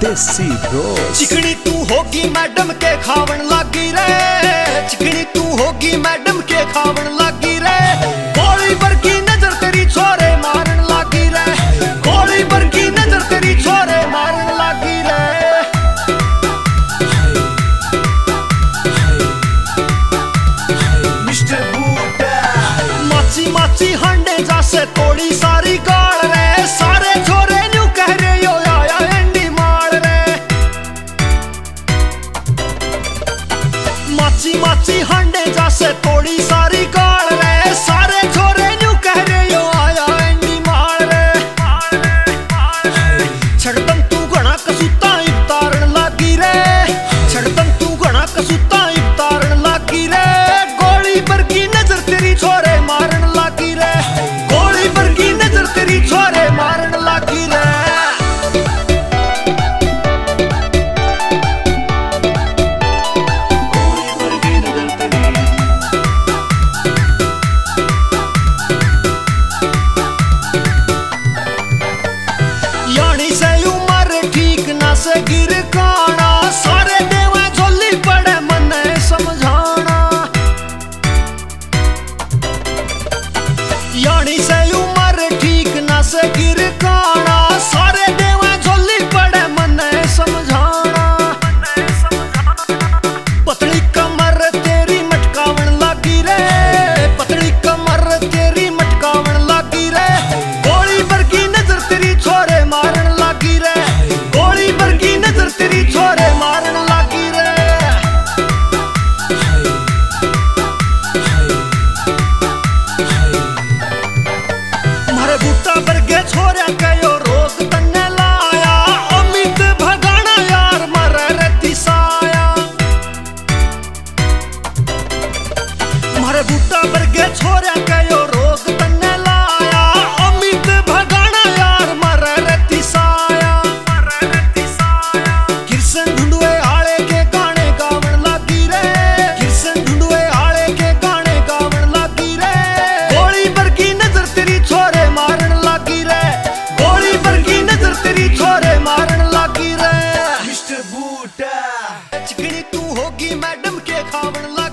देसी ब्रोस। चिकनी तू होगी मैडम के खावन लागी रे, चिकनी तू होगी मैडम के खावन लागी रे। गोली पर की नजर तेरी छोरे मारन लागी रे, गोली पर की नजर तेरी छोरे मारन लागी रे। मिस्टर बूटा माची माची हांडे जासे तोड़ी सारी गाल रे। सारे छोरे न्यू कह रहे यो आया एंडी मार रे। माची माची हांडे जासे तोड़ी सारी गाल रे। सारे छोरे न्यू कह रहे यो आया एंडी मार रे। छड़तन तू घना कसूता इतारण लागी रे, छड़तन तू घना कसूता इतारण लागी रे। गोली पर की नजर तेरी छोरे मारन लागी रे, गोली पर की नजर तेरी छोरे मारन लागी रे। यानी से उम्र ठीक ना से गिर काना। सारे देवा झोली पड़े मने समझाना। यानी से उम्र ठीक ना से गिर काना। सारे देवा झोली पड़े मने समझाना। पतली कमर तेरी मटकावन लागी रे, पतली कमर तेरी मटकावन लागी रे। गोली पर की नजर तेरी छोरे मारन लागी रे, गोली पर की नजर तेरी छोरे मारन लागी रे। मारे बूटा वर्गे छोरे कयो रोग तन्ने लाया। अमित भगाना यार मारे रेती साया। मारे बूटा वर्गे छोरे कयो रोग तन्ने लाया। अमित भगाना यार मारे रेती साया। किरसन ढूंढवे आले के गाने गावन लागी रे, किरसन ढूंढवे आले के गाने गावन लागी रे। गोली पर की नजर तेरी छोरे मारन लागी रे, गोली पर की नजर तेरी छोरे मारन लागी रे। मिस्टर बूटा चिकनी तू होगी मैडम के खावन लागी